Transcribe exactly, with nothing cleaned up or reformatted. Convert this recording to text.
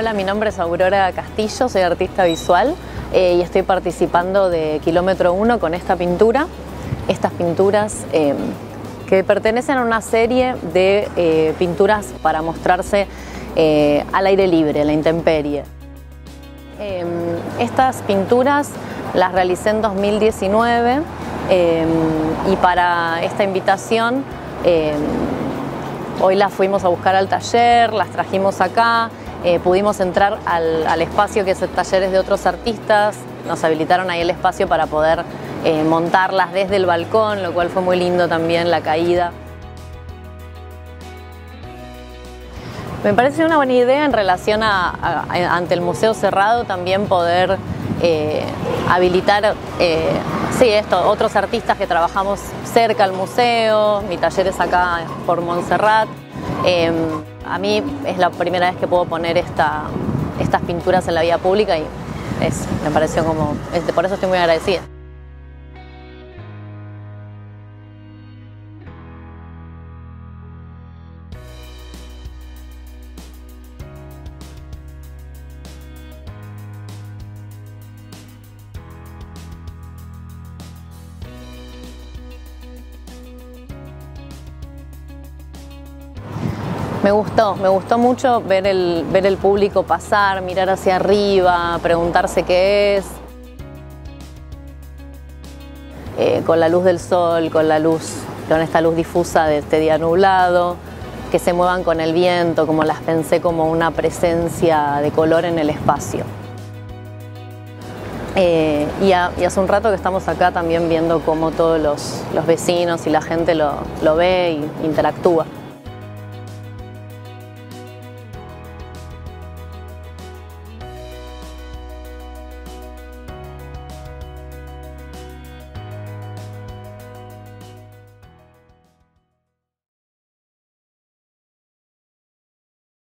Hola, mi nombre es Aurora Castillo, soy artista visual eh, y estoy participando de Kilómetro uno con esta pintura. Estas pinturas eh, que pertenecen a una serie de eh, pinturas para mostrarse eh, al aire libre, a la intemperie. Eh, estas pinturas las realicé en dos mil diecinueve eh, y para esta invitación eh, hoy las fuimos a buscar al taller, las trajimos acá, eh, pudimos entrar al, al espacio que es el taller de otros artistas, nos habilitaron ahí el espacio para poder eh, montarlas desde el balcón, lo cual fue muy lindo también la caída. Me parece una buena idea en relación a, a, a ante el museo cerrado también poder eh, habilitar eh, sí, esto, otros artistas que trabajamos cerca al museo. Mi taller es acá por Montserrat. Eh, a mí es la primera vez que puedo poner esta, estas pinturas en la vía pública y es, me pareció como, es, por eso estoy muy agradecida. Me gustó, me gustó mucho ver el, ver el público pasar, mirar hacia arriba, preguntarse qué es. Eh, con la luz del sol, con la luz, con esta luz difusa de este día nublado, que se muevan con el viento, como las pensé como una presencia de color en el espacio. Eh, y, a, y hace un rato que estamos acá también viendo cómo todos los, los vecinos y la gente lo, lo ve e interactúa.